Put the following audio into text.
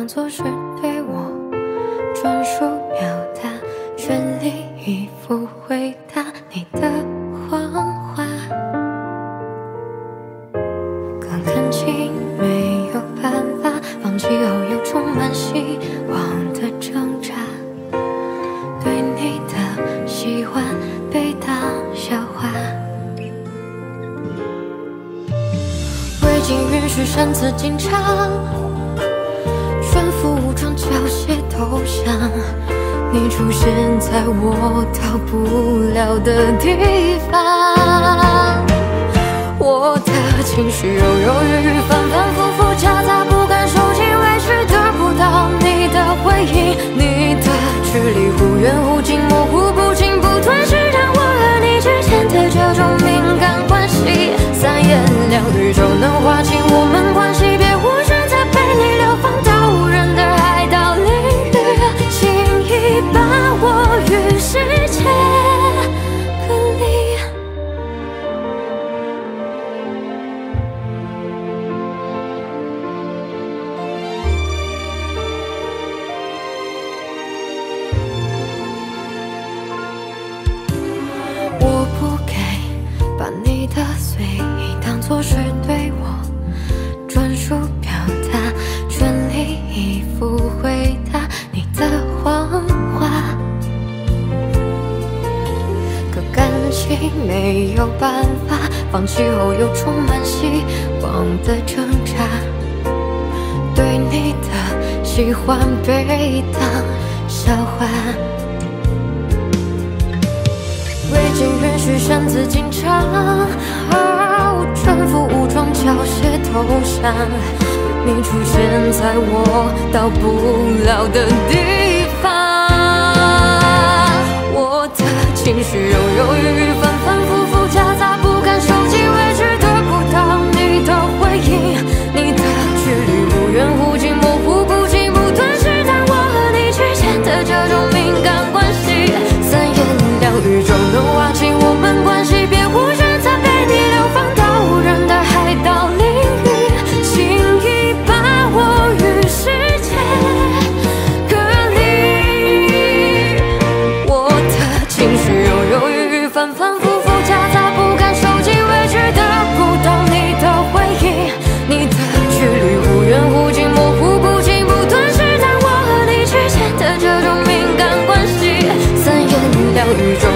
当作是对我专属表达，全力以赴回答你的谎话。可感情没有办法，放弃后又充满希望的挣扎，对你的喜欢被当笑话。未经允许擅自进场，全副武装缴械投降，你出现在我到不了的地方。我的情绪犹犹豫豫，反反复复，夹杂不敢收起，委屈得不到你的回应。你的距离忽远忽近，模糊不清，不断试探我和你之间的这种敏感关系。三言两语就能划清我们关系，别无选择被你流放到无人的海岛领域，轻易把我与世界隔离。我不该把你的随意当作是对我专属表达，全力以赴回答你的谎话。可感情没有办法，放弃后又充满希望的挣扎，对你的喜欢被当笑话。未经允许擅自进场，全副武装缴械投降，你出现在我到不了的地方。我的情绪犹犹豫豫，反反复复，夹杂不敢收起，委屈得不到你的回应。你的距离忽远忽近，模糊不清，不断试探我和你之间的这种敏感关系。三言两语就能划清我们关系，别无选择被你流放到无人的海岛领域，轻易把我与世界隔离。我的情绪犹犹豫豫，反反复复，夹杂不敢收起，委屈得不到你的回应。你的距离忽远忽近，模糊不清，不断试探我和你之间的这种敏感关系。三言两语就